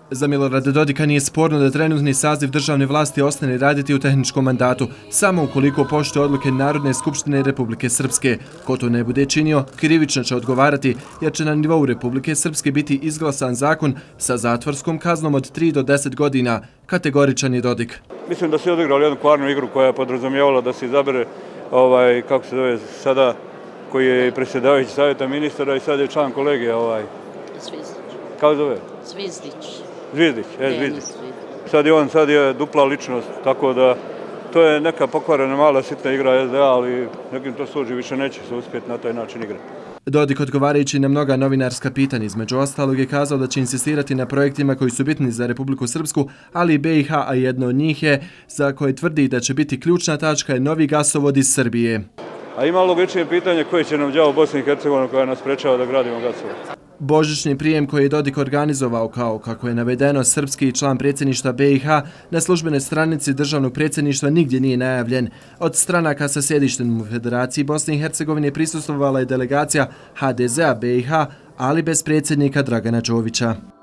Za Milorada Dodika nije sporno da trenutni saziv državne vlasti ostane raditi u tehničkom mandatu, samo ukoliko poštuje odluke Narodne skupštine Republike Srpske. Ko to ne bude činio, krivično će odgovarati, jer će na nivou Republike Srpske biti izglasan zakon sa zatvorskom kaznom od 3 do 10 godina, kategoričan je Dodik. Mislim da su odigrali jednu kvarnu igru koja je podrazumijevala da se izabere, kako se zove sada, koji je predsjedavajući savjeta ministara i sad je član kolegija. Zvizdić. Kako zove? Zvizdić. Zvizdić. Sad je dupla ličnost, tako da to je neka pokvarena mala sitna igra SDA, ali nekim to služi, više neće se uspjeti na taj način igrati. Dodik, odgovarajući na mnoga novinarska pitanja, između ostalog je kazao da će insistirati na projektima koji su bitni za Republiku Srpsku, ali i BiH, a jedno od njih je, za koje tvrdi da će biti ključna tačka, je novi gasovod iz Srbije. A ima logičnije pitanje koje će nam đavo Bosna i Hercegovina koja nas sprečava da gradimo gasovod. Božićni prijem koji je Dodik organizovao, kao kako je navedeno, srpski član predsjedništva BiH na službenoj stranici državnog predsjedništva nigdje nije najavljen. Od stranaka sa sjedištem u Federaciji Bosne i Hercegovine prisustvovala je delegacija HDZ-a BiH, ali bez predsjednika Dragana Čovića.